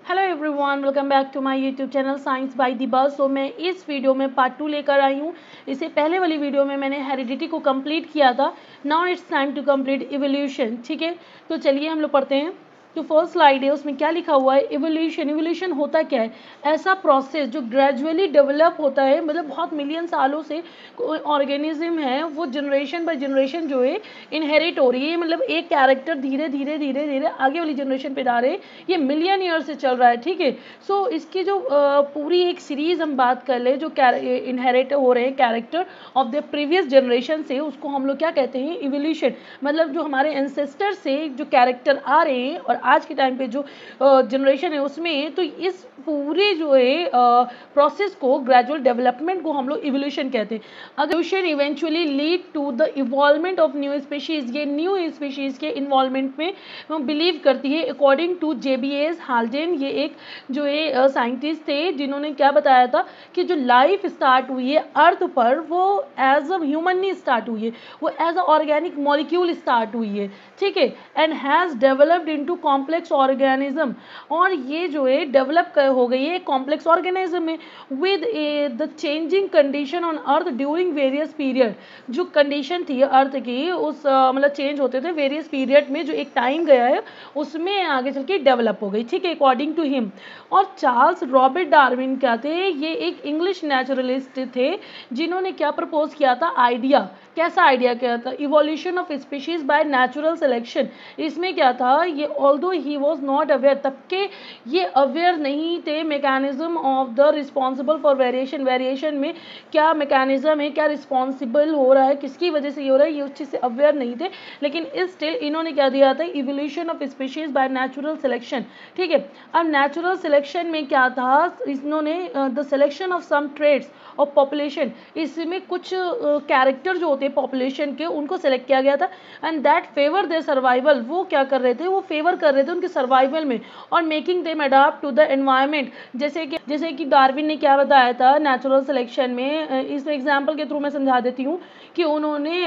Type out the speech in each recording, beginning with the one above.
Hello everyone, welcome back to my YouTube channel science by the bus. तो मैं इस video में part 2 लेकर आई हूँ। इससे पहले वाली वीडियो में मैंने हेरिडिटी को कंप्लीट किया था। Now it's time to complete evolution. ठीक है, तो चलिए हम लोग पढ़ते हैं। जो फर्स्ट स्लाइड है उसमें क्या लिखा हुआ है, इवोल्यूशन। इवोल्यूशन होता क्या है? ऐसा प्रोसेस जो ग्रेजुअली डेवलप होता है, मतलब बहुत मिलियन सालों से ऑर्गेनिज्म है वो जनरेशन बाय जनरेशन जो है इनहेरिट हो रही है। मतलब एक कैरेक्टर धीरे धीरे धीरे धीरे आगे वाली जनरेशन पे जा रहे हैं। ये मिलियन ईयर से चल रहा है। ठीक है, सो इसकी जो पूरी एक सीरीज हम बात कर ले जो इनहेरिट हो रहे हैं character of the previous generation से, उसको हम लोग क्या कहते हैं, इवोल्यूशन। मतलब जो हमारे एंसेस्टर से जो कैरेक्टर आ रहे हैं और आज के टाइम पे जो जनरेशन है उसमें, तो इस पूरे जो है प्रोसेस को, ग्रेजुअल डेवलपमेंट को हम लोग इवोल्यूशन कहते हैं। अगर evolution eventually lead to the evolvement of new species, ये न्यू स्पीशीज के इन्वॉल्वमेंट में बिलीव करती है। अकॉर्डिंग टू जेबीएस हाल्डेन, ये एक जो है साइंटिस्ट थे जिन्होंने क्या बताया था कि जो लाइफ स्टार्ट हुई है अर्थ पर वो एज अ ह्यूमन नहीं स्टार्ट हुई है, वो as a organic molecule start हुई है। ठीक है, and has developed into complex organism, और ये जो है डेवलप हो गई है कॉम्प्लेक्स ऑर्गेनिज्म में with the changing condition on earth during various period. जो कंडीशन थी अर्थ की उस मतलब चेंज होते थे वेरियस पीरियड में, जो एक टाइम गया है उसमें आगे चल के डेवलप हो गई। ठीक है, अकॉर्डिंग टू हिम। और चार्ल्स रॉबर्ट डार्विन क्या थे, ये एक इंग्लिश नेचुरलिस्ट थे जिन्होंने क्या प्रपोज किया था, आइडिया। कैसा आइडिया किया था, evolution of species by natural selection. इसमें क्या था, ये although he was not aware, तब के ये अवेयर नहीं थे mechanism of the responsible for variation. Variation में क्या मैकेनिज्म है, क्या रिस्पॉन्सिबल हो रहा है, किसकी वजह से ये हो रहा है, ये उस चीज़ से अवेयर नहीं थे। लेकिन स्टिल इन्होंने क्या दिया था, evolution of species by natural selection. ठीक है, अब नेचुरल सिलेक्शन में क्या था, इन्होंने the selection of some traits of population, इसमें कुछ कैरेक्टर जो होते हैं पॉपुलेशन के उनको सेलेक्ट किया गया था, and that favour their survival. वो क्या कर रहे थे, वो फेवर कर रहे थे उनके सर्वाइवल में, और making them adopt to the environment. जैसे कि डार्विन ने क्या बताया था नेचुरल सिलेक्शन में, इस एग्जाम्पल के थ्रू मैं समझा देती हूँ कि उन्होंने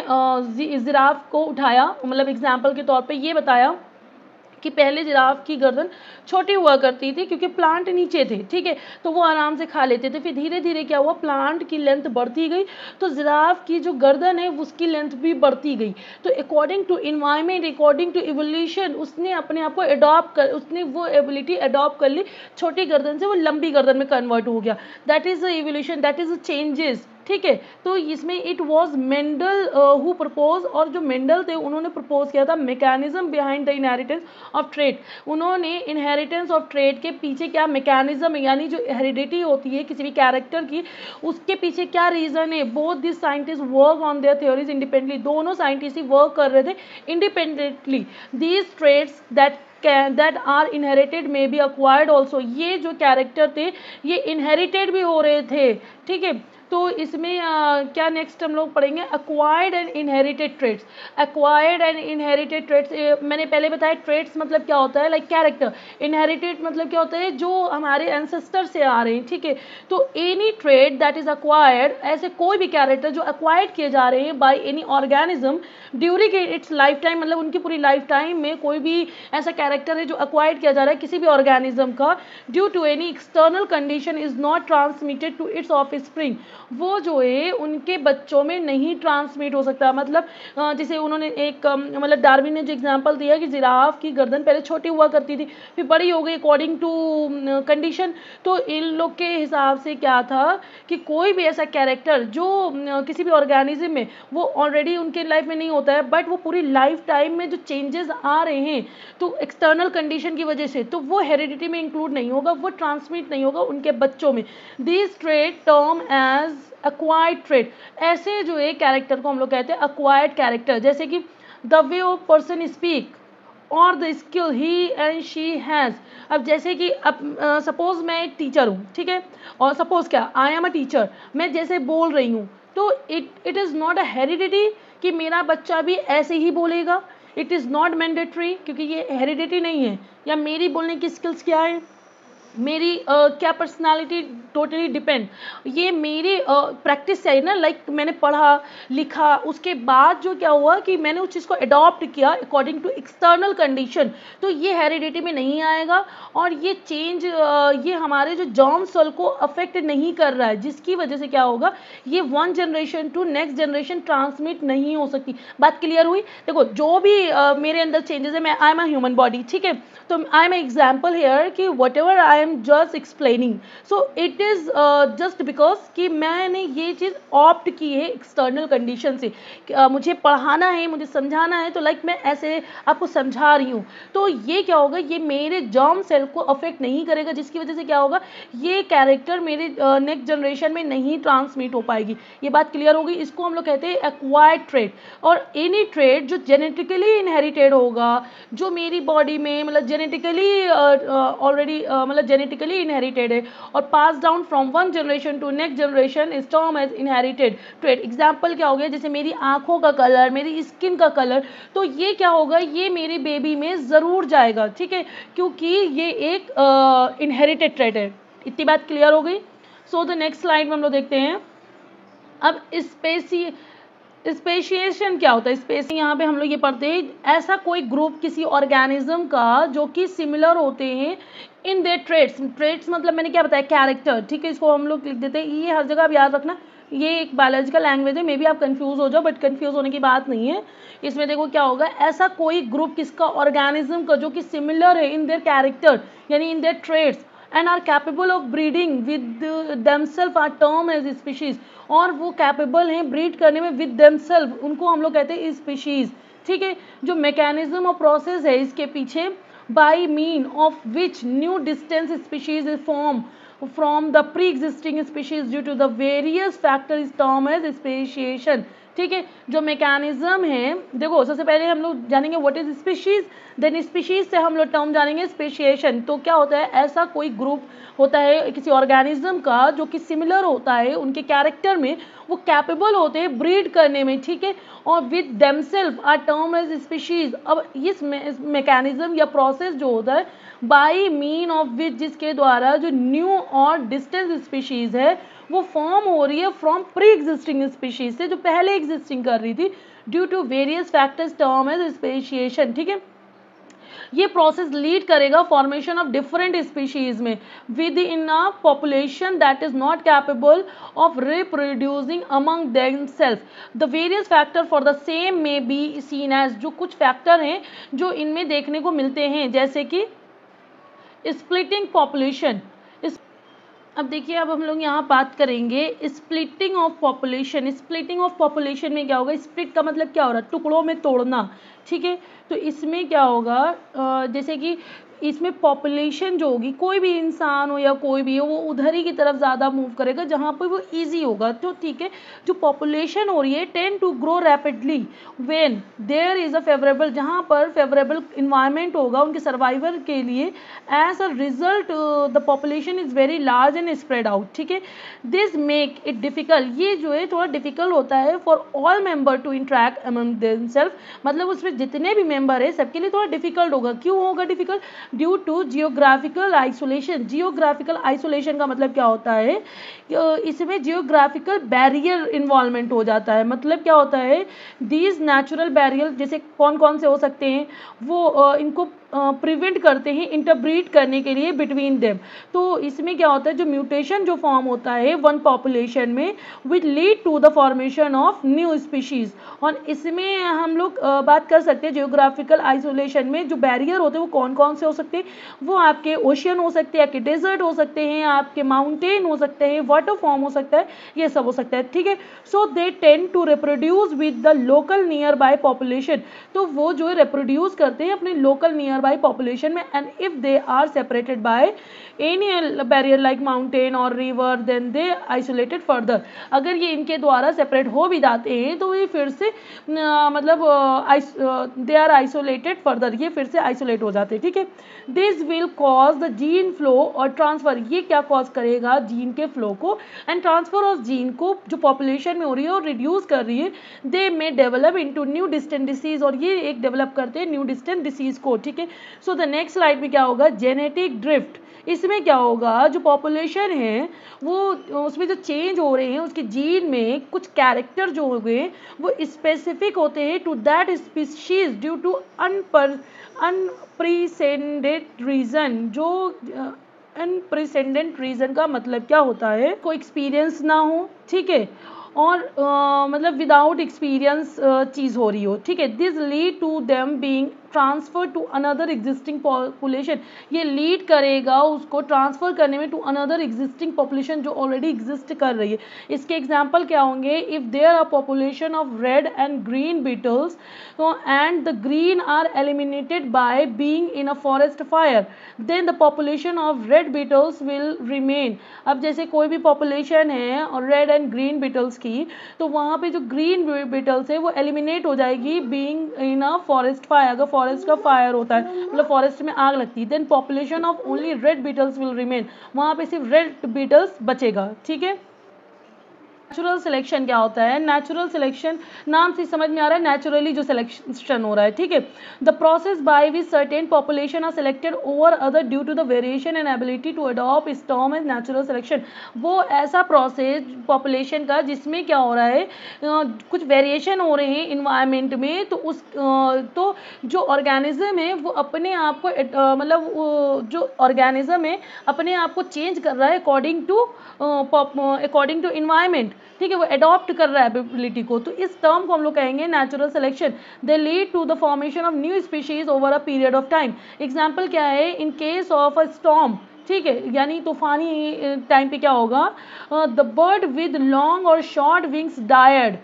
जिराफ को उठाया, मतलब एग्जाम्पल के तौर पर ये बताया कि पहले जिराफ की गर्दन छोटी हुआ करती थी क्योंकि प्लांट नीचे थे। ठीक है, तो वो आराम से खा लेते थे। फिर धीरे धीरे क्या हुआ, प्लांट की लेंथ बढ़ती गई, तो जिराफ की जो गर्दन है उसकी लेंथ भी बढ़ती गई। तो according to environment, according to evolution, उसने अपने आप को अडॉप्ट कर, उसने वो एबिलिटी अडॉप्ट कर ली, छोटी गर्दन से वो लंबी गर्दन में कन्वर्ट हो गया। That is the evolution, that is the changes. ठीक है, तो इसमें it was Mendel who propose, और जो मेंडल थे उन्होंने प्रपोज किया था mechanism behind the inheritance of trait. उन्होंने इनहेरिटेंस ऑफ ट्रेड के पीछे क्या मैकेनिज्म, यानी जो हेरिडिटी होती है किसी भी कैरेक्टर की, उसके पीछे क्या रीजन है। Both this scientist work on their theories independently, दोनों साइंटिस्ट ही वर्क कर रहे थे independently. These traits that are inherited may be acquired also, ये जो कैरेक्टर थे ये इनहेरिटेड भी हो रहे थे। ठीक है, तो इसमें क्या नेक्स्ट हम लोग पढ़ेंगे, acquired and inherited traits. Acquired and inherited traits, मैंने पहले बताया ट्रेड्स मतलब क्या होता है, लाइक कैरेक्टर। इनहेरिटेड मतलब क्या होता है, जो हमारे एंसेस्टर से आ रहे हैं। ठीक है, तो any trait that is acquired, ऐसे कोई भी कैरेक्टर जो अक्वायर्ड किए जा रहे हैं by any organism during its life time, मतलब उनकी पूरी लाइफ टाइम में कोई भी ऐसा कैरेक्टर है जो अक्वायर्ड किया जा रहा है किसी भी ऑर्गेनिज्म का, due to any external condition is not transmitted to its offspring, वो जो है उनके बच्चों में नहीं ट्रांसमिट हो सकता। मतलब जैसे उन्होंने एक मतलब डार्विन ने जो एग्जांपल दिया कि जिराफ की गर्दन पहले छोटी हुआ करती थी फिर बड़ी हो गई अकॉर्डिंग टू कंडीशन, तो इन लोग के हिसाब से क्या था कि कोई भी ऐसा कैरेक्टर जो किसी भी ऑर्गेनिज्म में वो ऑलरेडी उनके लाइफ में नहीं होता है, बट वो पूरी लाइफ टाइम में जो चेंजेस आ रहे हैं तो एक्सटर्नल कंडीशन की वजह से, तो वो हेरिडिटी में इंक्लूड नहीं होगा, वो ट्रांसमिट नहीं होगा उनके बच्चों में। This trait term as acquired trait, ऐसे जो है कैरेक्टर को हम लोग कहते हैं अक्वायर्ड कैरेक्टर। जैसे कि the way of person speak और the skill he and she has. अब जैसे कि अब सपोज मैं एक टीचर हूँ, ठीक है, और सपोज क्या आई एम अ टीचर, मैं जैसे बोल रही हूँ तो it is not a heredity कि मेरा बच्चा भी ऐसे ही बोलेगा। इट इज़ नॉट मैंडेटरी क्योंकि ये हेरिडिटी नहीं है। या मेरी बोलने की स्किल्स क्या है, मेरी क्या पर्सनालिटी टोटली डिपेंड, ये मेरी प्रैक्टिस से है ना, लाइक मैंने पढ़ा लिखा, उसके बाद जो क्या हुआ कि मैंने उस चीज़ को अडॉप्ट किया अकॉर्डिंग टू एक्सटर्नल कंडीशन, तो ये हेरिडिटी में नहीं आएगा और ये चेंज ये हमारे जो जर्म सेल को अफेक्ट नहीं कर रहा है, जिसकी वजह से क्या होगा, ये one generation to next generation transmit नहीं हो सकती। बात क्लियर हुई? देखो जो भी मेरे अंदर चेंजेस है, मैं I am a human body, ठीक है, तो आई एम एग्जाम्पल हेयर कि whatever I am just explaining, so it is just because कि मैंने ये चीज़ ऑप्ट की है एक्सटर्नल कंडीशन से। मुझे पढ़ाना है, मुझे समझाना है, तो लाइक मैं ऐसे आपको समझा रही हूँ, तो ये क्या होगा, ये मेरे जर्म सेल को अफेक्ट नहीं करेगा, जिसकी वजह से क्या होगा, ये कैरेक्टर मेरे नेक्स्ट जनरेशन में नहीं ट्रांसमिट हो पाएगी। ये बात क्लियर होगी? इसको हम लोग कहते हैं एक्वायर्ड ट्रेट। और एनी ट्रेट जो जेनेटिकली इनहेरिटेड होगा, जो मेरी बॉडी में मतलब जेनेटिकली ऑलरेडी मतलब जेनेटिकली इनहेरिटेड है और pass down from one generation to next generation is term as inherited trait. Example क्या हो गया, जैसे मेरी आंखों का कलर, मेरी स्किन का कलर, तो ये क्या होगा, ये मेरी बेबी में ज़रूर जाएगा, ठीक है, क्योंकि ये एक इनहेरिटेड ट्रेट है। इतनी बात क्लियर हो गई? सो द नेक्स्ट स्लाइड में हम लोग देखते हैं अब स्पेशिएशन क्या होता है। स्पेसिंग यहाँ पे हम लोग ये पढ़ते हैं, ऐसा कोई ग्रुप किसी ऑर्गेनिज्म का जो कि सिमिलर होते हैं इन देयर ट्रेट्स। ट्रेट्स मतलब मैंने क्या बताया, कैरेक्टर, ठीक है, इसको हम लोग लिख देते हैं, ये हर जगह आप याद रखना, ये एक बायोलॉजिकल लैंग्वेज है, मे बी आप कंफ्यूज हो जाओ, बट कंफ्यूज होने की बात नहीं है। इसमें देखो क्या होगा, ऐसा कोई ग्रुप किसका, ऑर्गेनिज्म का, जो कि सिमिलर है इन देयर कैरेक्टर यानी in their traits and are capable of breeding with themselves are termed as species, और वो कैपेबल हैं ब्रीड करने में विद themselves, उनको हम लोग कहते हैं स्पीशीज, ठीक है। जो मैकेनिज्म और प्रोसेस है इसके पीछे, by mean of which new distance species is form from the pre existing species due to the various factor is term as speciation, ठीक है। जो मैकेनिज्म है, देखो सबसे पहले हम लोग जानेंगे what is species, then species से हम लोग टर्म जानेंगे स्पेशिएशन। तो क्या होता है, ऐसा कोई ग्रुप होता है किसी ऑर्गेनिज्म का जो कि सिमिलर होता है उनके कैरेक्टर में, वो कैपेबल होते हैं ब्रीड करने में, ठीक है, और with themself are term as species. अब इस मैकेनिज्म या प्रोसेस जो होता है बाई मीन ऑफ विच, जिसके द्वारा जो न्यू और डिस्टेंस स्पीशीज है वो फॉर्म हो रही है फ्रॉम प्री एग्जिस्टिंग स्पीशीज से, जो पहले एग्जिस्टिंग कर रही थी, due to various factors term as speciation, ठीक है। ये प्रोसेस लीड करेगा फॉर्मेशन ऑफ डिफरेंट स्पीशीज में within a population that is not capable of reproducing among themself. The various factor for the same may be seen as, जो कुछ factor हैं जो इनमें देखने को मिलते हैं, जैसे कि स्प्लिटिंग पॉपुलेशन। अब देखिए, अब हम लोग यहाँ बात करेंगे splitting of population. Splitting of population में क्या होगा, स्प्लिट का मतलब क्या हो रहा है, टुकड़ों में तोड़ना, ठीक है। तो इसमें क्या होगा, जैसे कि इसमें पॉपुलेशन जो होगी, कोई भी इंसान हो या कोई भी हो, वो उधर ही की तरफ ज़्यादा मूव करेगा जहाँ पर वो ईजी होगा, तो ठीक है। जो पॉपुलेशन हो रही है tend to grow rapidly when there is a favourable, जहाँ पर फेवरेबल इन्वायरमेंट होगा उनके सर्वाइवल के लिए, as a result the population is very large and spread out, ठीक है। दिस मेक इट डिफिकल्ट, ये जो है थोड़ा डिफिकल्ट होता है for all member to interact among themself, मतलब उसमें जितने भी मेंबर है सबके लिए थोड़ा डिफिकल्ट होगा। क्यों होगा difficult? Due to geographical isolation. Geographical isolation का मतलब क्या होता है, इसमें जियोग्राफिकल बैरियर इन्वॉल्वमेंट हो जाता है। मतलब क्या होता है, दीज नेचुरल बैरियर जैसे कौन कौन से हो सकते हैं, वो इनको प्रिवेंट करते हैं इंटरब्रीड करने के लिए बिटवीन देम। तो इसमें क्या होता है, जो म्यूटेशन जो फॉर्म होता है वन पॉपुलेशन में which lead to the formation of new species. और इसमें हम लोग बात कर सकते हैं जियोग्राफिकल आइसोलेशन में जो बैरियर होते हैं वो कौन कौन से हो सकते हैं, वो आपके ओशियन हो सकते हैं, आपके डेजर्ट हो सकते हैं, आपके माउंटेन हो सकते हैं, वाटर फॉर्म हो सकता है, ये सब हो सकता है, ठीक है। So they tend to reproduce with the local nearby population, तो वो जो है रिप्रोड्यूस करते हैं अपने लोकल नियर बाय पॉपुलेशन में। And if they are separated by any barrier like mountain or river then they isolated further. अगर ये इनके द्वारा सेपरेट हो भी जाते हैं तो ये फिर से मतलब दे आर आइसोलेटेड फर्दर, ये फिर से आइसोलेट हो जाते हैं, ठीक है। This will cause the gene flow और ट्रांसफर, ये क्या कॉज करेगा, जीन के फ्लो को एंड ट्रांसफर ऑफ जीन को जो पॉपुलेशन में हो रही है और रिड्यूस कर रही है। They may develop into new distant disease, और ये एक डेवलप करते हैं न्यू डिस्टेंट डिसीज को, ठीक है। सो द नेक्स्ट स्लाइड में क्या होगा, जेनेटिक ड्रिफ्ट। इसमें क्या होगा, जो पॉपुलेशन है वो उसमें जो चेंज हो रहे हैं उसके जीन में कुछ कैरेक्टर जो हो गए वो स्पेसिफिक होते हैं to that species due to unprecedented reason. जो अनप्रेसिडेंट रीजन का मतलब क्या होता है, कोई एक्सपीरियंस ना हो, ठीक है, और मतलब विदाउट एक्सपीरियंस चीज़ हो रही हो, ठीक है। This lead to them being transfer to another existing population, ये लीड करेगा उसको ट्रांसफर करने में टू अनदर एग्जिस्टिंग पॉपुलेशन जो ऑलरेडी एग्जिस्ट कर रही है। इसके एग्जांपल क्या होंगे, if there are population of red and green beetles and the green are eliminated by being in a forest fire then the population of red beetles will remain. अब जैसे कोई भी पॉपुलेशन है और रेड एंड ग्रीन बीटल्स की, तो वहाँ पे जो ग्रीन बीटल्स है वो एलिमिनेट हो जाएगी being in a forest fire. अगर फॉरेस्ट का फायर होता है मतलब फॉरेस्ट में आग लगती है, then population of only red beetles will remain, वहाँ पे सिर्फ रेड बीटल्स बचेगा, ठीक है। नेचुरल सिलेक्शन क्या होता है, नेचुरल सिलेक्शन नाम से समझ में आ रहा है नेचुरली जो सिलेक्शन हो रहा है, ठीक है। The process by which certain population are selected over other due to the variation and ability to adopt is term as natural selection. वो ऐसा प्रोसेस पॉपुलेशन का जिसमें क्या हो रहा है, कुछ वेरिएशन हो रहे हैं इन्वायरमेंट में, तो उस तो जो ऑर्गेनिज्म है वो अपने आप को मतलब जो ऑर्गेनिज्म है अपने आप को चेंज कर रहा है अकॉर्डिंग टू इन्वायरमेंट, ठीक है, वो अडॉप्ट कर रहा है एबिलिटी को, तो इस टर्म को हम लोग कहेंगे natural selection. They lead to the formation of new species over a period of time. Example क्या है, in case of a storm, ठीक है, यानी तूफानी टाइम पे क्या होगा, the bird with long or short wings died,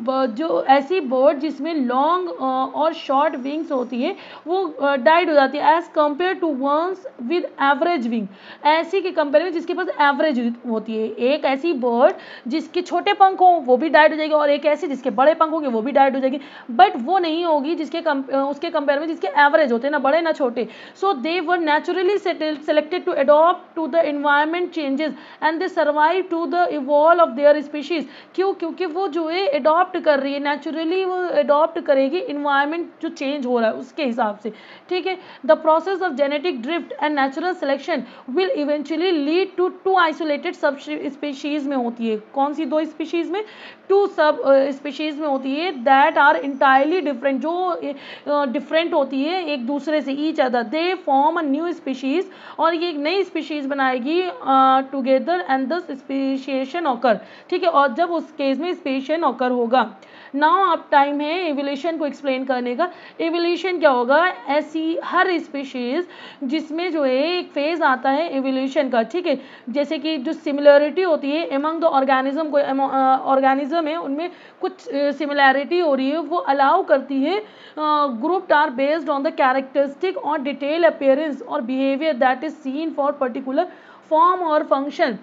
जो ऐसी बर्ड जिसमें लॉन्ग और शॉर्ट विंग्स होती है वो डाइड हो जाती है as compare to ones with average wing, ऐसी के कंपेयर में जिसके पास एवरेज होती है। एक ऐसी बर्ड जिसके छोटे पंख हो वो भी डाइड हो जाएगी, और एक ऐसी जिसके बड़े पंख होंगे वो भी डाइड हो जाएगी, बट वो नहीं होगी जिसके उसके कंपेयर में जिसके एवरेज होते हैं, ना बड़े ना छोटे। So they were naturally selected to adopt to the environment changes and they survive to the evolve of their species। क्यों, क्योंकि वो जो है adopt कर रही है, नेचुरली वो adopt करेगी environment जो change हो रहा है उसके हिसाब से, ठीक है। the process of genetic drift and natural selection will eventually lead to two isolated sub species में होती है, कौन सी दो species में, टू सब स्पीशीज में होती है दैट आर इंटायरली डिफरेंट, जो डिफरेंट होती है एक दूसरे से, each other they form a new species, और ये एक नई स्पीशीज बनाएगी together and the speciation occur, ठीक है, और जब उस केस में स्पेशिएशन ऑकर होगा। नाउ अब टाइम है एवोल्यूशन को एक्सप्लेन करने का। एवोल्यूशन क्या होगा, ऐसी हर स्पीशीज जिसमें जो है एक फेज आता है एवोल्यूशन का, ठीक है, जैसे कि जो सिमिलरिटी होती है एमंग द ऑर्गेनिज्म, को ऑर्गेनिज्म है उनमें कुछ सिमिलैरिटी हो रही है, वो अलाउ करती है group are based on the characteristic और डिटेल अपीयरेंस और behaviour that is seen for particular form और फंक्शन।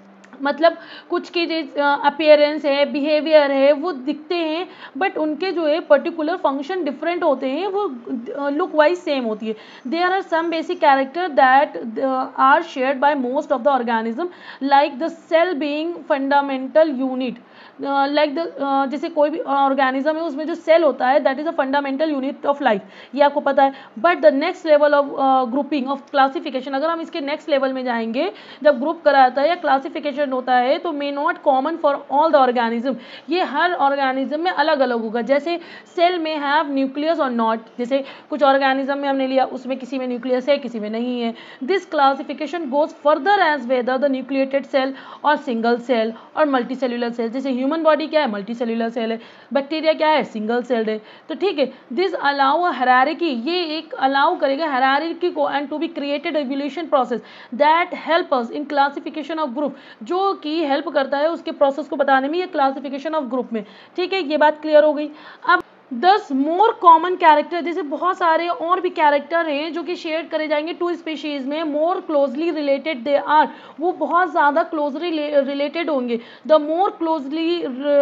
मतलब कुछ की जो अपीयरेंस है, बिहेवियर है, वो दिखते हैं बट उनके जो है पर्टिकुलर फंक्शन डिफरेंट होते हैं, वो लुक वाइज सेम होती है। There are some basic character that are shared by most of the organism like the cell being fundamental unit, like the जैसे कोई भी ऑर्गेनिज्म है उसमें जो सेल होता है that is a fundamental unit of life, ये आपको पता है। But the next level of grouping of classification, अगर हम इसके नेक्स्ट लेवल में जाएंगे जब ग्रुप कराता है या क्लासिफिकेशन होता है तो may not common for all the organism, ये हर ऑर्गेनिज्म में अलग अलग होगा। जैसे सेल में हैव न्यूक्लियस और नॉट, जैसे कुछ ऑर्गेनिज्म में हमने लिया उसमें किसी में न्यूक्लियस है किसी में नहीं है। This classification goes further as whether the nucleated cell or single cell or multicellular cell, जैसे ह्यूमन बॉडी क्या है मल्टी सेल्यूलर सेल है, बैक्टीरिया क्या है सिंगल सेल्ड है, तो ठीक है। दिस अलाउ अ हायरार्की, ये एक अलाउ करेगा हायरार्की को and to be created evolution process that help us in classification of group, जो कि हेल्प करता है उसके प्रोसेस को बताने में, ये क्लासिफिकेशन ऑफ ग्रुप में, ठीक है, ये बात क्लियर हो गई। अब 10 मोर कॉमन कैरेक्टर, जैसे बहुत सारे और भी कैरेक्टर हैं जो कि शेयर करे जाएंगे टू स्पीशीज में, more closely related they are, वो बहुत ज़्यादा क्लोजली रिलेटेड होंगे। The more closely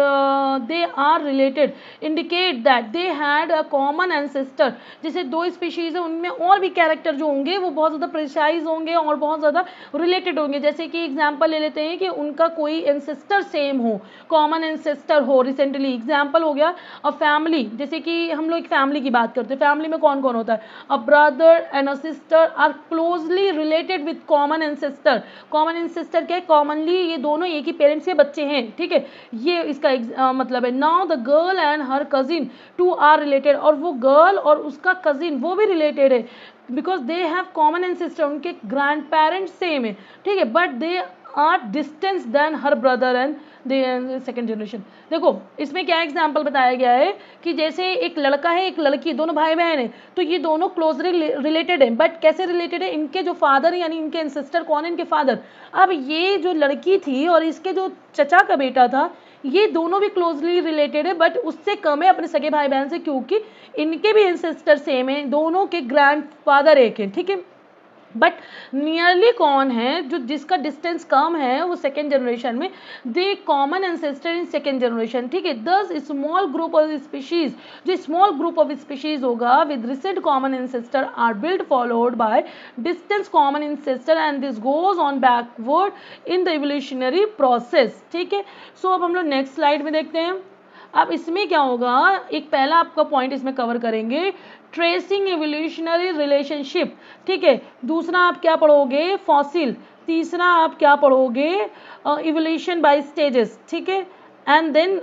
they are related indicate that they had a common ancestor, जैसे दो स्पीशीज है उनमें और भी कैरेक्टर जो होंगे वो बहुत ज़्यादा प्रिसाइज होंगे और बहुत ज़्यादा रिलेटेड होंगे। जैसे कि एग्जाम्पल ले लेते हैं कि उनका कोई एंसेस्टर सेम हो, कॉमन एंसेस्टर हो रिसेंटली, एग्जाम्पल हो गया अ फैमिली, जैसे कि हम लोग एक फैमिली की बात करते हैं, फैमिली में कौन कौन होता है, a brother and a sister are closely related with common ancestor. Common ancestor क्या है, कॉमनली ये दोनों एक ही पेरेंट्स के बच्चे हैं, ठीक है, ये इसका मतलब है। Now the girl and her cousin too are related, और वो गर्ल और उसका कजिन वो भी रिलेटेड है, because they have common ancestor, उनके ग्रैंड पेरेंट्स सेम है, ठीक है, but they are distance than her brother and they second generation. देखो इसमें क्या एग्जाम्पल बताया गया है कि जैसे एक लड़का है एक लड़की, दोनों भाई बहन है, तो ये दोनों क्लोजली रिलेटेड है, बट कैसे रिलेटेड है, इनके जो फादर यानी इनके एंसेस्टर कौन है, इनके फादर। अब ये जो लड़की थी और इसके जो चचा का बेटा था, ये दोनों भी क्लोजली रिलेटेड है, बट उससे कम है अपने सगे भाई बहन से, क्योंकि इनके भी एंसेस्टर सेम है, दोनों के ग्रैंड फादर एक है, ठीक है। बट नियरली कौन है, जो जिसका डिस्टेंस कम है वो सेकेंड जनरेशन में, they common ancestor in second generation, ठीक है। Thus small group of species, जो स्मॉल ग्रुप ऑफ स्पीशीज होगा with recent common ancestor are build followed by distance common ancestor and this goes on backward in the evolutionary process, ठीक है। सो अब हम लोग next slide में देखते हैं। अब इसमें क्या होगा, एक पहला आपका पॉइंट इसमें कवर करेंगे, ट्रेसिंग इवोल्यूशनरी रिलेशनशिप, ठीक है। दूसरा आप क्या पढ़ोगे, फॉसिल। तीसरा आप क्या पढ़ोगे, इवोल्यूशन बाय स्टेजेस, ठीक है। एंड देन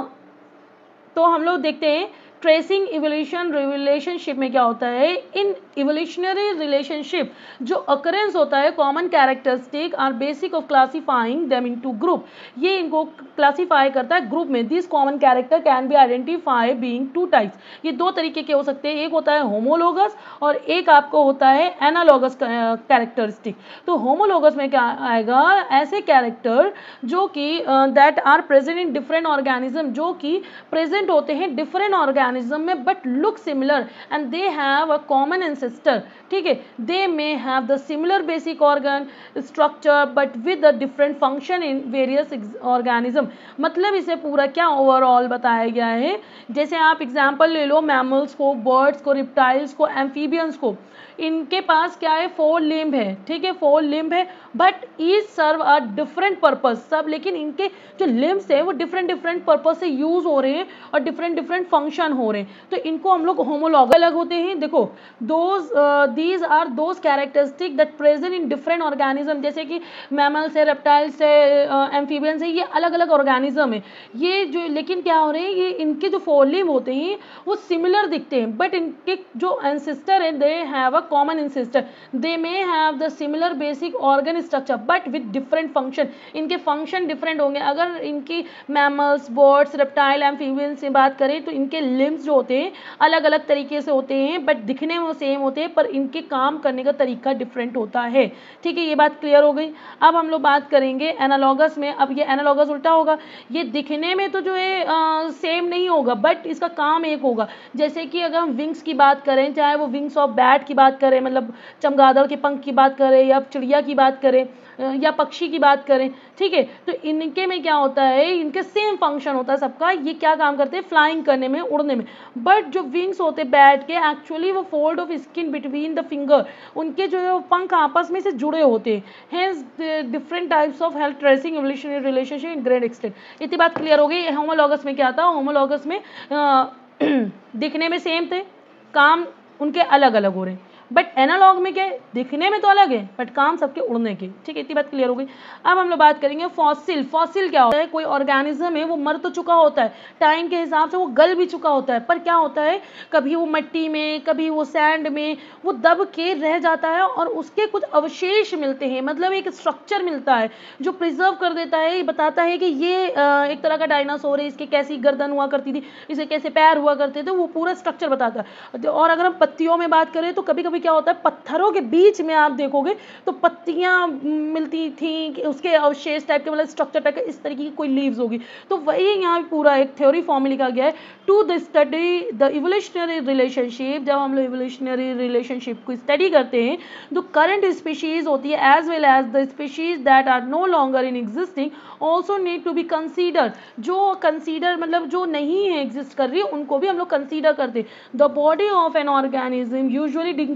तो हम लोग देखते हैं ट्रेसिंग इवोल्यूशन रिलेशनशिप में क्या होता है। इन इवोल्यूशनरी रिलेशनशिप जो अकरेंस होता है, common characteristic are basic of classifying them into group, ये इनको क्लासिफाई करता है ग्रुप में। This common character can be identify being two types, ये दो तरीके के हो सकते हैं, एक होता है होमोलोगस और एक आपको होता है एनालॉगस कैरेक्टरिस्टिक। तो होमोलोगस में क्या आएगा, ऐसे कैरेक्टर जो कि that are present in different organism, जो कि प्रेजेंट होते हैं डिफरेंट ऑर्गेनिज्म में but look similar and they have a common ancestor, ठीक है। They may have the similar basic organ structure but with a different function in various organism. मतलब इसे पूरा क्या ओवरऑल बताया गया है, जैसे आप एग्जांपल ले लो मैमल्स को, बर्ड्स को, रिप्टाइल्स को, एम्फीबियंस को, इनके पास क्या है, 4 लिम्ब है, ठीक है, 4 लिम्ब है, but each serve a different purpose, सब लेकिन इनके जो लिम्ब्स है वो डिफरेंट डिफरेंट पर्पस से यूज हो रहे हैं और डिफरेंट डिफरेंट फंक्शन हो रहे हैं, तो इनको हम लोग होमोलॉगस अलग होते हैं। देखो these are those characteristic that present in different organism, जैसे कि मैमल्स है, रेप्टाइल्स है, एम्फीबियंस है, ये अलग अलग ऑर्गेनिज्म है, ये जो लेकिन क्या हो रहे हैं, ये इनके जो 4 लिम्ब होते हैं वो सिमिलर दिखते हैं, बट इनके जो एंसेस्टर है they have a common ancestor, they may have the similar basic organ structure but with different function, इनके फंक्शन डिफरेंट होंगे। अगर इनकी मैमल्स, बर्ड्स, रेप्टाइल, एम्फीबियंस से बात करें तो इनके लिम्स जो होते हैं अलग अलग तरीके से होते हैं, बट दिखने में वो सेम होते हैं, पर इनके काम करने का तरीका डिफरेंट होता है, ठीक है। ये बात क्लियर हो गई। अब हम लोग बात करेंगे एनालॉगस में। अब ये एनालॉगस उल्टा होगा, ये दिखने में तो जो है सेम नहीं होगा, बट इसका काम एक होगा। जैसे कि अगर हम विंग्स की बात करें, चाहे वो विंग्स ऑफ बैट की बात करें, मतलब चमगादड़ के पंख की बात करें, या चिड़िया की बात करें, या पक्षी की बात करें, ठीक है, तो इनके में क्या होता है, इनके सेम फंक्शन होता है सबका, ये क्या काम करते हैं, फ्लाइंग करने में, उड़ने में। बट जो विंग्स होते हैं बैट के, एक्चुअली वो fold of skin between the finger, उनके जो पंख आपस में से जुड़े होते हैं, hence different types of health tracing evolutionary relationship in great extent. इतनी बात क्लियर हो गई। होमोलॉगस में क्या था, होमोलॉगस में दिखने में सेम थे, काम उनके अलग अलग हो रहे हैं, बट एनालॉग में क्या है, दिखने में तो अलग है बट काम सबके उड़ने के, ठीक है। इतनी बात क्लियर हो गई। अब हम लोग बात करेंगे फॉसिल। फॉसिल क्या होता है, कोई ऑर्गेनिज्म है वो मर तो चुका होता है, टाइम के हिसाब से वो गल भी चुका होता है, पर क्या होता है, कभी वो मिट्टी में, कभी वो सैंड में वो दब के रह जाता है और उसके कुछ अवशेष मिलते हैं, मतलब एक स्ट्रक्चर मिलता है जो प्रिजर्व कर देता है, बताता है कि ये एक तरह का डायनासोर है, इसकी कैसी गर्दन हुआ करती थी, इसे कैसे पैर हुआ करते थे, वो पूरा स्ट्रक्चर बताता है। और अगर हम पत्तियों में बात करें तो कभी कभी क्या होता है, पत्थरों के बीच में आप देखोगे तो पत्तियां मिलती थी, उसके अवशेष टाइप के, मतलब स्ट्रक्चर टाइप के, इस तरीके की कोई लीव्स होगी। तो वही यहाँ पूरा एक थ्योरी फॉर्म लिखा गया है, to the study the evolutionary relationship. जब हम लोग इवोल्यूशनरी रिलेशनशिप को स्टडी करते हैं, जो करंट स्पीशीज होती है as well as the species that are no longer in existing also need to be consider. जो कंसीडर मतलब जो नहीं है एग्जिस्ट कर रही है, उनको भी हम लोग कंसीडर करते हैं। The body of an organism usually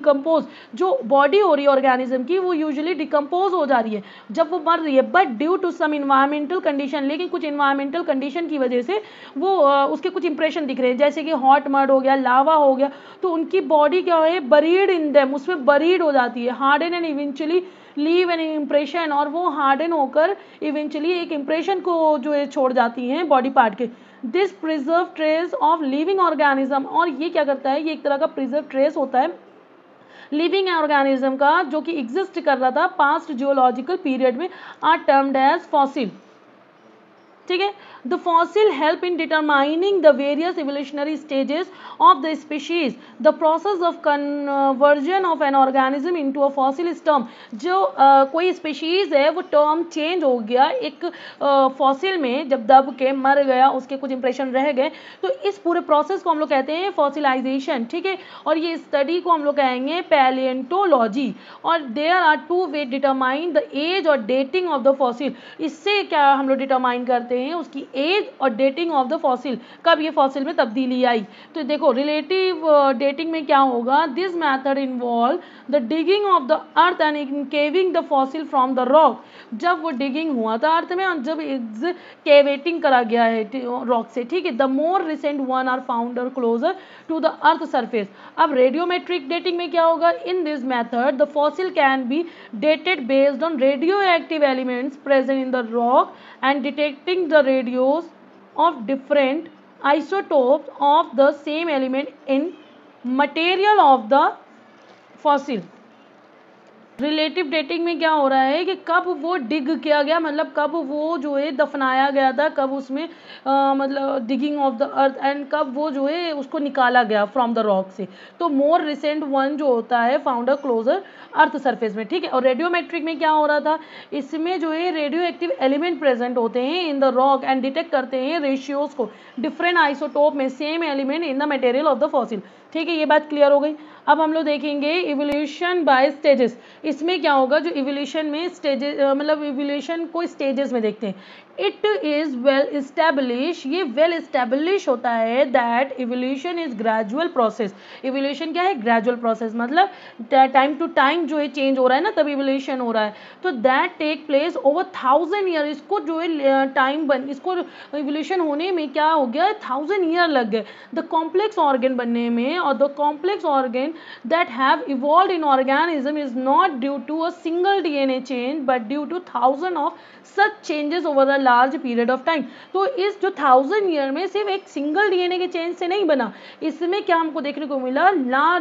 decompose, जो बॉडी हो रही है ऑर्गेनिज्म की वो यूजुअली डिकम्पोज हो जा रही है जब वो मर रही है, but due to some environmental condition, लेकिन कुछ इन्वायरमेंटल कंडीशन की वजह से वो उसके कुछ इंप्रेशन दिख रहे हैं, जैसे कि हॉट मड हो गया, लावा हो गया, तो उनकी बॉडी क्या है, बरीड इन देम, उसमें बरीड हो जाती है, harden and eventually leave an impression, और वो हार्डन होकर इवेंचुअली एक इम्प्रेशन को जो है छोड़ जाती हैं बॉडी पार्ट के। This preserve trace of living organism, और ये क्या करता है, ये एक तरह का प्रिजर्व ट्रेस होता है लिविंग ऑर्गेनिज्म का जो कि एग्जिस्ट कर रहा था पास्ट जियोलॉजिकल पीरियड में, आर टर्म्ड एज फॉसिल। ठीक है, the fossil help in determining the various evolutionary stages of the species, the process of conversion of an organism into a fossil is term. जो कोई species है वो term change हो गया एक fossil में, जब दब के मर गया, उसके कुछ इंप्रेशन रह गए, तो इस पूरे प्रोसेस को हम लोग कहते हैं फॉसिलाइजेशन। ठीक है, और ये स्टडी को हम लोग कहेंगे पैलिएंटोलॉजी, और there are two way determine the age और डेटिंग ऑफ द फॉसिल। इससे क्या हम लोग डिटरमाइन करते हैं, उसकी एज और डेटिंग ऑफ द फॉसिल, कब ये फॉसिल में तब्दीली आई। तो देखो रिलेटिव डेटिंग में क्या होगा, this method involve the digging of the earth and encaving the fossil from the rock. जब वो डिगिंग हुआ था अर्थ में, और जब एक्सकेवेटिंग करा गया है रॉक से, ठीक है, the more recent one are found closer to the earth surface. अब रेडियोमेट्रिक डेटिंग में क्या होगा, in this method the fossil can be dated based on radio active elements present in the rock and detecting the radios of different isotopes of the same element in material of the fossil। Relative dating में क्या हो रहा है कि कब वो डिग किया गया, मतलब कब वो जो है दफनाया गया था, कब उसमें मतलब digging of the earth, and कब वो जो है उसको निकाला गया फ्रॉम द रॉक से। तो मोर रिसेंट वन जो होता है फाउंडर क्लोजर अर्थ सरफेस में। ठीक है, और रेडियोमेट्रिक में क्या हो रहा था, इसमें जो है रेडियो एक्टिव एलिमेंट प्रेजेंट होते हैं in the rock and detect करते हैं रेशियोज को डिफरेंट आइसोटोप में same element in the material of the fossil. ठीक है, ये बात क्लियर हो गई। अब हम लोग देखेंगे इवोल्यूशन बाय स्टेजेस। इसमें क्या होगा, जो इवोल्यूशन में स्टेजेस, मतलब इवोल्यूशन को स्टेजेस में देखते हैं। इट इज वेल इस्टेब्लिश, ये वेल इस्टेब्लिश होता है that evolution is gradual process. Evolution क्या है, ग्रेजुअल प्रोसेस, मतलब टाइम टू टाइम जो है चेंज हो रहा है ना, तब इवोल्यूशन हो रहा है। तो that take place over 1000 year, इसको जो है टाइम इसको इवोल्यूशन होने में क्या हो गया, 1000 ईयर लग गए द कॉम्प्लेक्स ऑर्गन बनने में। और the complex organ that have evolved in organism is not due to a single DNA change but due to thousands of such changes over a large period of time। तो इस जो 1000 year में सिर्फ एक single DNA के change से नहीं बना, इसमें क्या हमको देखने को मिला,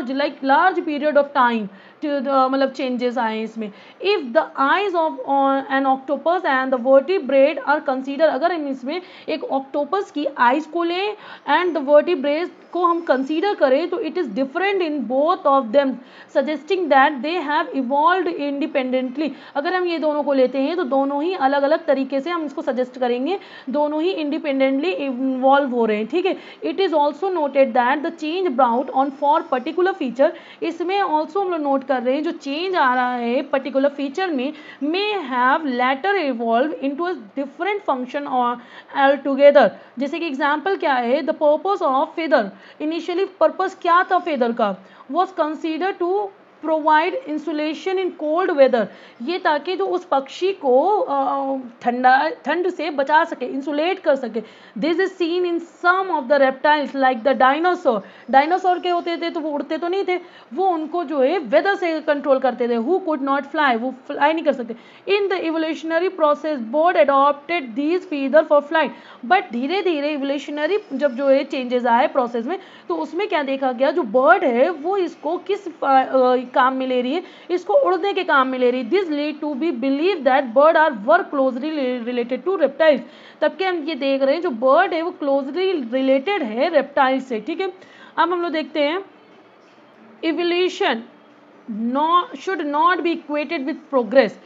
लार्ज पीरियड ऑफ टाइम मतलब चेंजेस आए इसमें। If the eyes of an octopus and the vertebrate are consider, अगर हम इसमें एक ऑक्टोपस की आईज को लें एंड द वर्टिब्रेट को हम कंसीडर करें, तो it is different in both of them suggesting that they have evolved independently. अगर हम ये दोनों को लेते हैं तो दोनों ही अलग अलग तरीके से हम इसको सजेस्ट करेंगे, दोनों ही इंडिपेंडेंटली इन्वॉल्व हो रहे हैं। ठीक है, it is also noted that the change brought on for particular feature, इसमें ऑल्सो हम लोग नोट कर रहे हैं जो चेंज आ रहा है पर्टिकुलर फीचर में, may have later evolve into a different function all together. जैसे कि एग्जांपल क्या है, the purpose of feather, initially purpose क्या था फेदर का, was consider to provide insulation in cold weather, ये ताकि जो उस पक्षी को ठंड से बचा सके, इंसुलेट कर सके। This is seen in some of the reptiles like the dinosaur. Dinosaur के होते थे तो वो उड़ते तो नहीं थे, वो उनको जो है वेदर से कंट्रोल करते थे, हु कुड नॉट फ्लाई, वो फ्लाई नहीं कर सकते। In the evolutionary process bird adopted these feather for flight, but धीरे धीरे इवोल्यूशनरी जब जो है चेंजेस आए प्रोसेस में, तो उसमें क्या देखा गया, जो बर्ड है वो इसको किस काम में ले रही है, इसको उड़ने के काम में ले रही है। This lead to be believe that bird are work closely related to reptiles, तब के हम ये देख रहे हैं जो बर्ड है वो क्लोजली रिलेटेड है रेप्टाइल से। ठीक है, अब हम लोग देखते हैं evolution should not be equated with progress.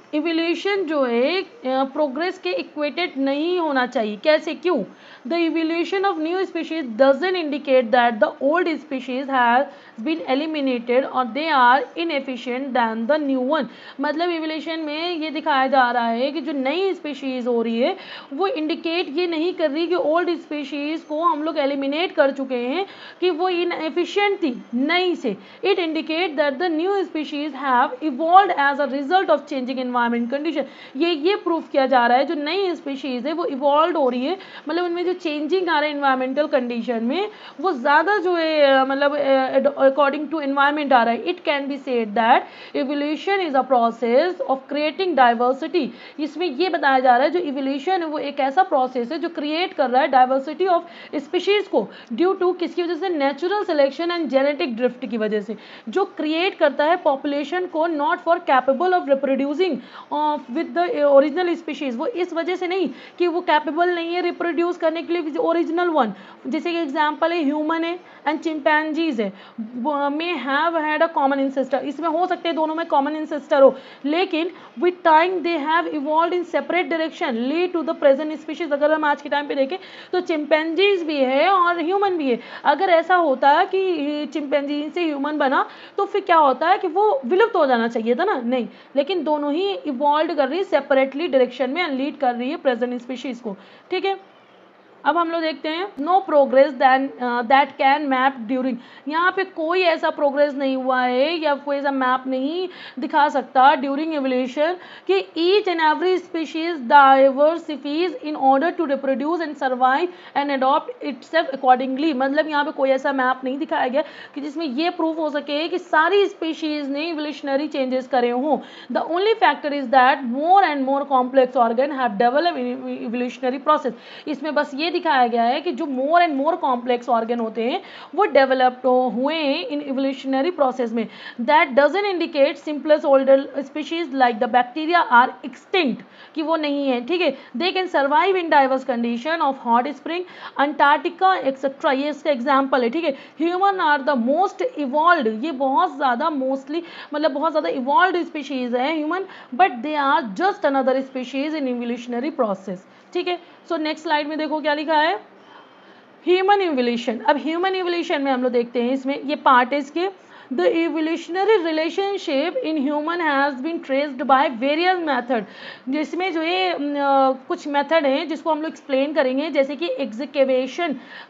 Evolution जो है प्रोग्रेस के इक्वेटेड नहीं होना चाहिए। कैसे, क्यों? The evolution of new species doesn't indicate that the old species have been eliminated और they are inefficient than the new one. मतलब इवोल्यूशन में ये दिखाया जा रहा है कि जो नई स्पीशीज हो रही है वो इंडिकेट ये नहीं कर रही कि ओल्ड स्पीशीज को हम लोग एलिमिनेट कर चुके हैं, कि वो इनएफिशिएंट थी, नई से। It indicate that the new species have evolved as a result of changing environment condition. ये प्रूफ किया जा रहा है जो नई स्पीशीज है वो इवॉल्व हो रही है, मतलब उनमें जो चेंजिंग आ रहा है एनवायरमेंटल कंडीशन में वो ज़्यादा जो है मतलब अकॉर्डिंग टू एनवायरमेंट आ रहा है। It can be said that evolution is a process of creating diversity. इसमें ये बताया जा रहा है जो इवोल्यूशन है वो एक ऐसा प्रोसेस है जो क्रिएट कर रहा है डाइवर्सिटी ऑफ स्पीशीज को, ड्यू टू किसकी वजह से? Natural selection and genetic drift की वजह से, जो क्रिएट करता है पॉपुलेशन को not for capable of reproducing with the original species. वो इस वजह से नहीं कि वो कैपेबल नहीं है रिप्रोड्यूस करने के लिए ओरिजिनल वन। जैसे कि एग्जांपल है ह्यूमन है एंड चिंपैंजीज है, may have had a common ancestor. इसमें हो सकते हैं दोनों में कॉमन इंसेस्टर हो, लेकिन with time they have evolved in separate direction lead to the present species. अगर हम आज के टाइम पे देखें तो चिंपैंजीज भी है और ह्यूमन भी है। अगर ऐसा होता है कि चिंपैंजी से ह्यूमन बना तो फिर क्या होता है कि वो विलुप्त हो जाना चाहिए था ना, नहीं, लेकिन दोनों ही इवॉल्व कर रही है सेपरेटली डायरेक्शन में एंड लीड कर रही है प्रेजेंट स्पीशीज को। ठीक है, अब हम लोग देखते हैं no progress that can map during. यहाँ पे कोई ऐसा प्रोग्रेस नहीं हुआ है या कोई ऐसा मैप नहीं दिखा सकता ड्यूरिंग एवोल्यूशन कि each and every species diversifies in order to reproduce and survive and adopt itself accordingly. मतलब यहाँ पे कोई ऐसा मैप नहीं दिखाया गया कि जिसमें ये प्रूफ हो सके कि सारी स्पीशीज ने इवोल्यूशनरी चेंजेस करे हों। The only factor is that more and more complex organ have developed in evolutionary process. इसमें बस ये दिखाया गया है कि जो more and more complex organ होते हैं वो डेवलप्ड हुए हैं इन इवोल्यूशनरी प्रोसेस में। That doesn't indicate simplest older species like the bacteria are extinct, कि वो नहीं है। ठीक है, they can survive in diverse condition of hot spring, Antarctica etcetera, ये इसका एग्जाम्पल है। ठीक है, human are the most evolve, ये बहुत ज़्यादा मोस्टली मतलब बहुत ज़्यादा इवॉल्व स्पीशीज है human, but they are just another species in evolutionary process. ठीक है, सो नेक्स्ट स्लाइड में देखो क्या लिखा है, ह्यूमन इवोल्यूशन। अब ह्यूमन इवोल्यूशन में हम लोग देखते हैं, इसमें ये पार्ट है इसके। The evolutionary relationship in human has been traced by various method, जिसमें जो ये कुछ मेथड हैं जिसको हम लोग एक्सप्लेन करेंगे, जैसे कि excavation,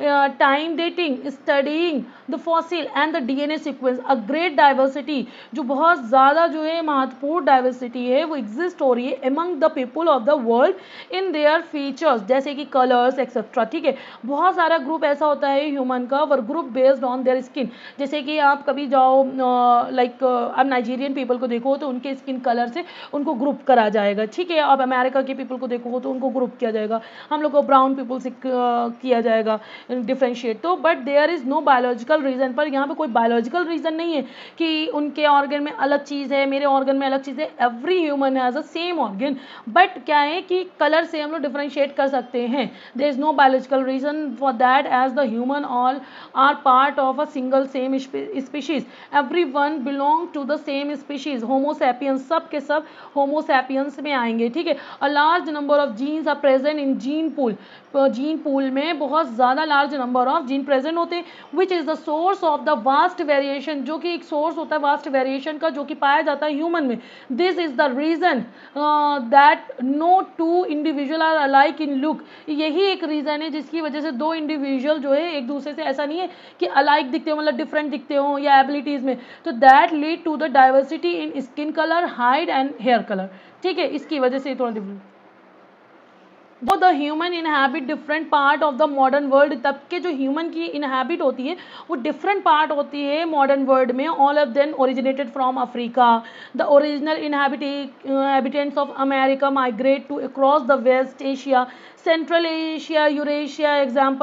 time dating, studying the fossil and the DNA sequence. A great diversity, जो बहुत ज़्यादा जो है महत्वपूर्ण डाइवर्सिटी है वो एग्जिस्ट हो रही है among the people of the world in their features, जैसे कि कलर्स एक्सेट्रा। ठीक है, बहुत सारा ग्रुप ऐसा होता है ह्यूमन का, were group based on their skin. जैसे कि आप कभी जाओ लाइक अब नाइजीरियन पीपल को देखो तो उनके स्किन कलर से उनको ग्रुप करा जाएगा। ठीक है, अब अमेरिका के पीपल को देखो तो उनको ग्रुप किया जाएगा, हम लोग को ब्राउन पीपल से किया जाएगा डिफ्रेंशिएट। तो but there is no biological reason, पर यहाँ पे कोई बायोलॉजिकल रीज़न नहीं है कि उनके ऑर्गन में अलग चीज़ है, मेरे ऑर्गन में अलग चीज़ है। Every human has a same organ, but क्या है कि कलर से हम लोग डिफ्रेंशिएट कर सकते हैं। There is no biological reason for that, as the human all are part of a single same species, everyone belong to the same species, homo sapiens, सब के सब homo sapiens में आएंगे। ठीक है, a large number of genes are present in gene pool, gene pool में बहुत ज़्यादा large number of gene present होते हैं, which is the source of the vast variation, जो कि एक सोर्स होता है वास्ट वेरिएशन का, जो कि पाया जाता है ह्यूमन में। This is the reason that no two individual are alike in look, यही एक रीज़न है जिसकी वजह से दो इंडिविजुअल जो है एक दूसरे से ऐसा नहीं है कि अलाइक दिखते हो, मतलब डिफरेंट दिखते हो या एबिलिटीज़ में, तो that lead to the diversity in skin colour, height and hair colour. ठीक है, इसकी वजह से थोड़ा डिफरेंट। वो the human inhabit different part of the modern world, तब के जो ह्यूमन की इनहैबिट होती है वो डिफरेंट पार्ट होती है मॉडर्न वर्ल्ड में। All of them originated from Africa, the original inhabitants of America migrate to across the west Asia, central Asia, Eurasia. Example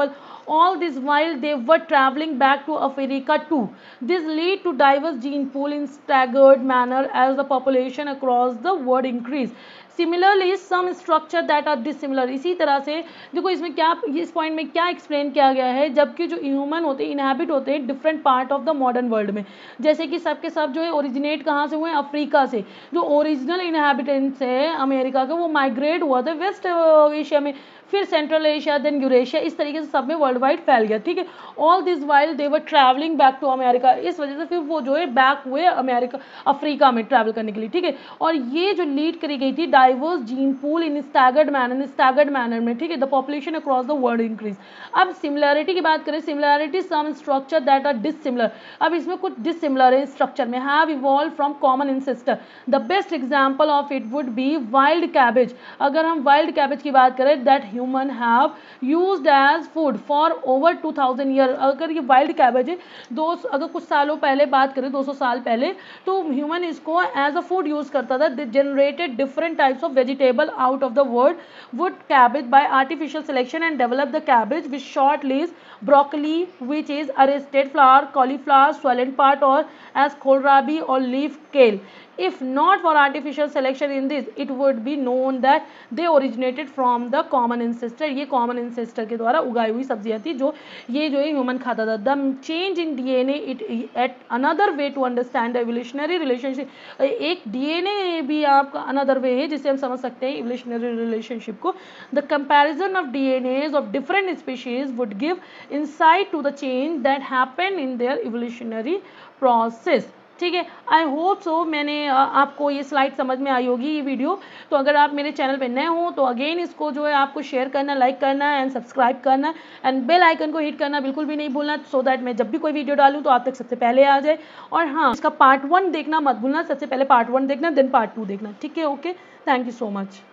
All this while they were traveling back to Africa too. This lead to diverse gene pool in staggered manner as the population across the world increased. Similarly some structure that are dissimilar. इसी तरह से देखो इसमें क्या, इस point में क्या explain किया गया है, जबकि जो ह्यूमन होते हैं इनहैबिट होते हैं different part of the modern world में, जैसे कि सब के सब जो है ओरिजिनेट कहाँ से हुए हैं, अफ्रीका से. जो ओरिजिनल इनहैबिटेंट्स है अमेरिका का वो माइग्रेट हुआ था वेस्ट एशिया में, फिर सेंट्रल एशिया, देन यूरेशिया, इस तरीके से सब में वर्ल्ड वाइड फैल गया. ठीक है. All this while they were travelling back to America. इस वजह से फिर वो जो है बैक हुए अमेरिका, अफ्रीका में ट्रैवल करने के लिए. ठीक है. और ये जो लीड करी गई थी diverse gene pool in staggered manner में. ठीक है. The population across the world increase. अब सिमिलरिटी की बात करें, similarity some structure that are dissimilar. अब इसमें कुछ डिसिमिलर है स्ट्रक्चर में, have evolve from common ancestor. The best example of it would be wild cabbage. अगर हम वाइल्ड कैबेज की बात करें, that human have used as food for over 2000 year. अगर ये वाइल्ड कैबेज है, अगर कुछ सालों पहले बात करें, 200 साल पहले, तो ह्यूमन इसको एज अ फूड यूज करता था. They generated different types of vegetable out of the world would cabbage by artificial selection and develop the cabbage with short leaves, broccoli which is arrested flower, cauliflower swollen part or as kohlrabi or leaf kale. If not for artificial selection in this, it would be known that they originated from the common ancestor. ये common ancestor के द्वारा उगाई हुई सब्जियां थी जो ये जो है ह्यूमन खाता था. The change in DNA it at another way to understand the evolutionary relationship. एक DNA भी आपका another way है जिससे हम समझ सकते हैं evolutionary relationship को. The comparison of DNAs of different species would give insight to the change that happened in their evolutionary process. ठीक है. आई होप सो मैंने आपको ये स्लाइड समझ में आई होगी, ये वीडियो. तो अगर आप मेरे चैनल पे नए हो तो अगेन इसको जो है आपको शेयर करना, लाइक करना एंड सब्सक्राइब करना एंड बेल आइकन को हिट करना बिल्कुल भी नहीं भूलना, सो दैट मैं जब भी कोई वीडियो डालूँ तो आप तक सबसे पहले आ जाए. और हाँ, इसका पार्ट 1 देखना मत भूलना, सबसे पहले पार्ट 1 देखना, देन पार्ट 2 देखना. ठीक है. Okay, thank you so much.